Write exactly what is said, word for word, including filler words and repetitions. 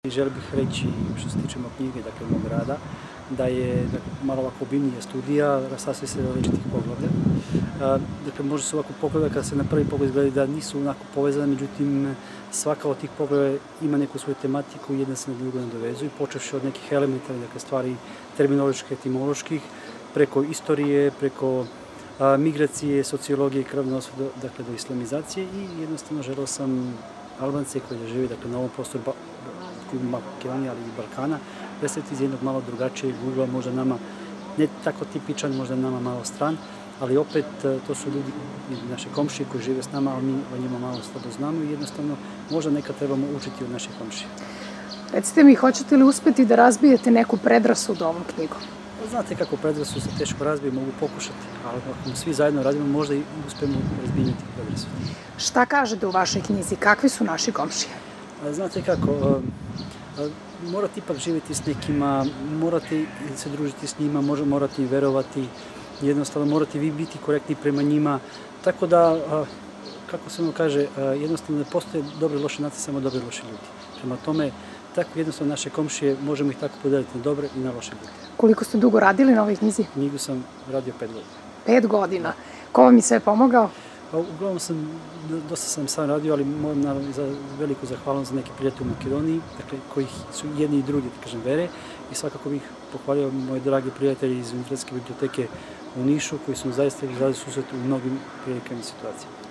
Želio bih reći što se tiče mog knjige, dakle mog rada, da je dakle, malo ovako obimnija studija, sastoji se od različitih poglavlja. Dakle, može se ovako poglavlja kada se na prvi pogled gleda da nisu onako povezane, međutim svaka od tih poglavlja ima neku svoju tematiku i jedna se na drugu nadovezuju, počevši od nekih elementarnih dakle, stvari terminoloških, etimoloških, preko istorije, preko a, migracije, sociologije, krvnonosstva, do, dakle do islamizacije i jednostavno želeo sam Albance koji žive dakle, na ovom prostoru Makedonije, ali i Balkana, predstaviti iz jednog malo drugačijeg ugla, možda nama ne tako tipičan, možda nama malo stran, ali opet to su ljudi, naše komšije koji žive s nama, ali mi o njima malo slabo znamo i jednostavno možda nekad trebamo učiti od naših komšija. Recite mi, hoćete li uspeti da razbijete neku predrasudu ovom knjigom? Znate kako predrasudu se teško razbije, mogu pokušati, ali ako svi zajedno radimo, možda i uspemo razbijati predrasudu. Šta kažete u vašoj knjizi? Kakvi su naši komšije? Znate kako, morate ipak živjeti s nekima, morate se družiti s njima, morate im verovati, jednostavno morate vi biti korektni prema njima, tako da, kako se ono kaže, jednostavno ne postoje dobre i loše nacije, samo dobre i loše ljudi. Prema tome, tako jednostavno naše komšije možemo ih tako podeliti na dobre i na loše ljudi. Koliko ste dugo radili na ovoj knjizi? Knjigu sam radio pet godina. Pet godina. Ko vam je sve pomogao? Uglavnom sam, dosta sam sam radio, ali moram naravno za veliku zahvalnost za neke prijatelje u Makedoniji, dakle, koji su jedni i drugi, da kažem, vere. I svakako bih pohvalio moje dragi prijatelji iz Univerzitetske biblioteke u Nišu, koji su zaista izrazili susret u mnogim prilikama i situacijama.